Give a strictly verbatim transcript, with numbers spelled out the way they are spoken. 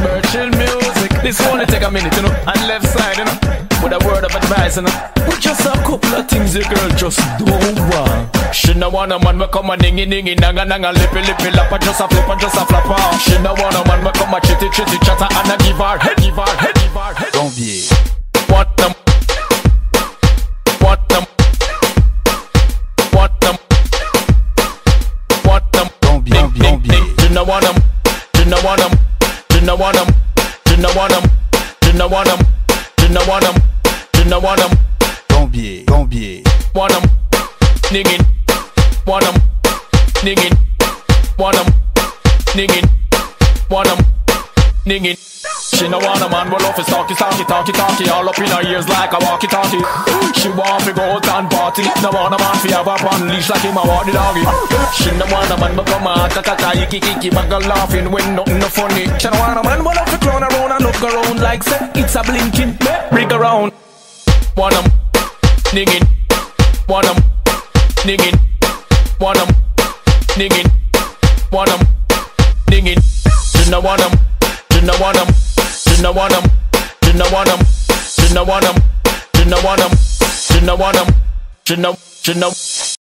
commercial music. This only take a minute, you know. And left side, you know, with a word of advice, you know. With just a couple of things the girl just don't want. She no want a man we come a dingy dingy nanga nanga lippy lippy lappa just a flip and just a flap off. She no want a man we come a chitty chitty chatter and a give her head, give her head, give her head. Don't be. What them? What them? What them? What them? Don't be, don't be, don't be. She no want them. She no want them. She no want them. She no want them. She no want them. She no want them. She no want them. Don't be, don't be. Want them. Niggin. Want them. Niggin. Want them. Niggin. Want them. Niggin. She no want a man, but love is talky, talky, talky, talky. All up in her ears like a walkie-talkie. She want to go out and party. No want a man fi have her on leash like him a walk the doggy. She no want a man, but come on, ta-ta-ta, yiki-kiki, but go laughing when nothing no funny. She no want a man, but love to clown around and look around like say it's a blinking, rig around. Want them, niggin. Want them, niggin. Want them, niggin. Want them, niggin. She no want them. She no want them. She no want them. She no want them. She no want them. She no want them. She no want them. She no. She no.